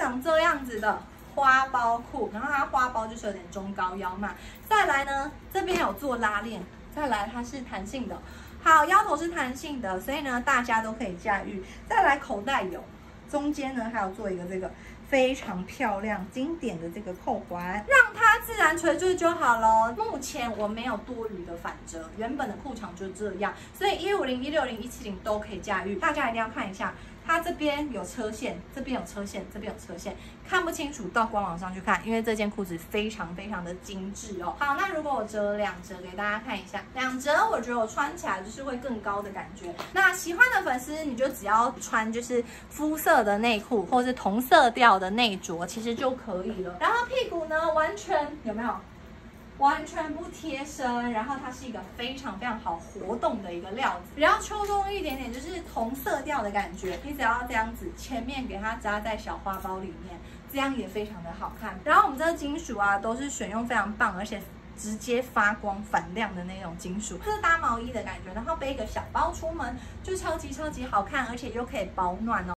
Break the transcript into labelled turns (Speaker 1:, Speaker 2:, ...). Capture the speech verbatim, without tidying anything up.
Speaker 1: 长这样子的花包裤，然后它花包就是有点中高腰嘛。再来呢，这边有做拉链，再来它是弹性的，好，腰头是弹性的，所以呢大家都可以驾驭。再来口袋有，中间呢还有做一个这个非常漂亮经典的这个扣环，让它自然垂坠就好了。目前我没有多余的反折，原本的裤长就这样，所以一五零、一六零、一七零都可以驾驭。大家一定要看一下。它这边有车线，这边有车线，这边有车线，看不清楚到官网上去看，因为这件裤子非常非常的精致哦。好，那如果我折两折给大家看一下，两折我觉得我穿起来就是会更高的感觉。那喜欢的粉丝你就只要穿就是肤色的内裤或是同色调的内着，其实就可以了。然后屁股呢，完全有没有？完全不贴身，然后它是一个非常非常好活动的一个料子，比较秋冬一点点，就是同色调的感觉。你只要这样子，前面给它扎在小花包里面，这样也非常的好看。然后我们这个金属啊，都是选用非常棒，而且直接发光反亮的那种金属，这是搭毛衣的感觉，然后背一个小包出门就超级超级好看，而且又可以保暖哦。